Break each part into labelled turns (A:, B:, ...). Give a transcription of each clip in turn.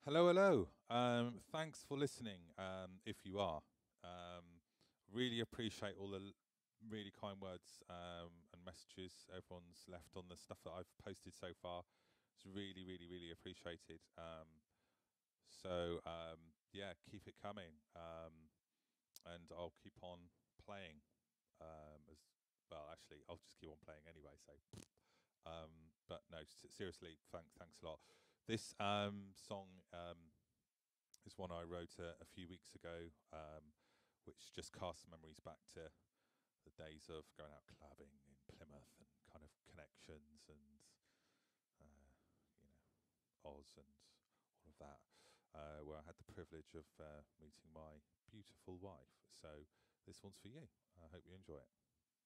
A: Hello, hello. Thanks for listening. If you are, really appreciate all the really kind words and messages everyone's left on the stuff that I've posted so far. It's really, really, really appreciated. Yeah, keep it coming, and I'll keep on playing. As well, actually, I'll just keep on playing anyway. But no, seriously, thanks a lot. This song is one I wrote a few weeks ago, which just casts memories back to the days of going out clubbing in Plymouth and kind of connections and you know Oz and all of that, where I had the privilege of meeting my beautiful wife. So this one's for you. I hope you enjoy it.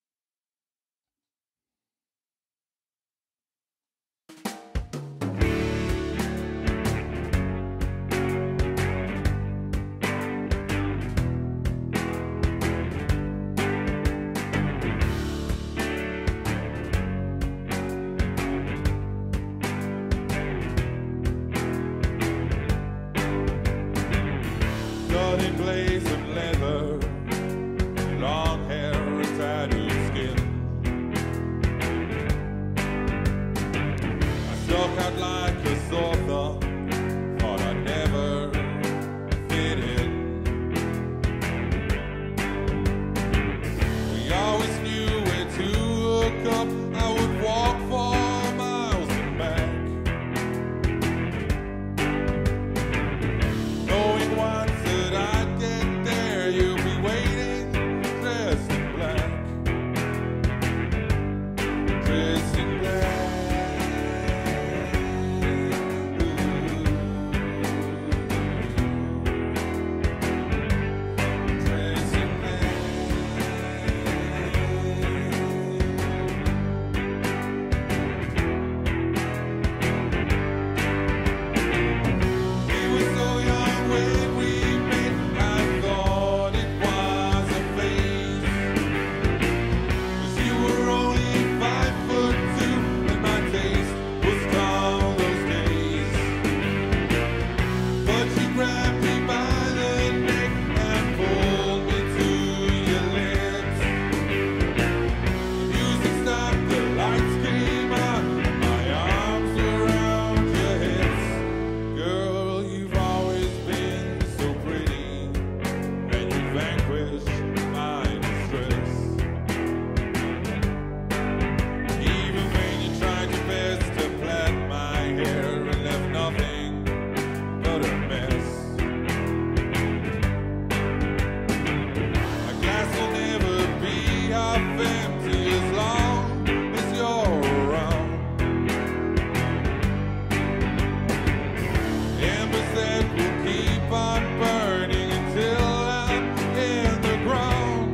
A: Starting blaze of leather, long hair and tattooed skin. I stuck out like a sore thumb, thought I'd never fit in. We always knew where to hook up. I would walk 4 miles and back, knowing once that I'd get there, you'll be waiting, dressed in black, dressed in black. Dressed in black. We were so young when we met, I thought it was a phase. 'Cause you were only 5'2", and my taste was gone those days. But you grabbed me by the neck and pulled me to your lips. The music stopped, the lights came on, my arms around your hips. Girl, you've always been so pretty, and you vanquished my distress. Even when you tried your best to plait my hair and left nothing but a mess. My glass will never be half empty as long as you're around. Embers that will keep on burning until I'm in the ground.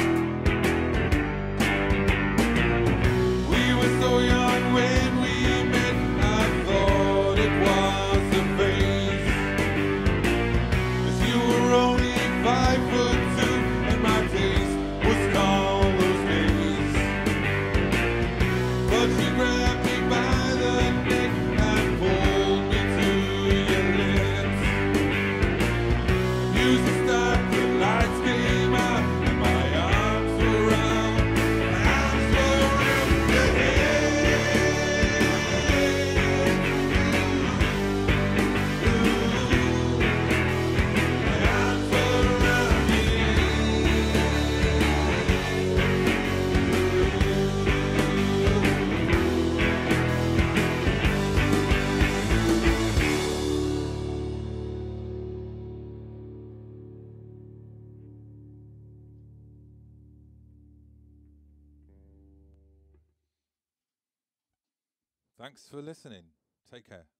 A: We were so young when we met, I thought it was a phase. 'Cause you were only 5'2", and my taste was gone those days. But you grabbed me by the neck and pulled me to your lips. The music stopped, the lights came out, and my arms were around your head. My arms were around you. Thanks for listening. Take care.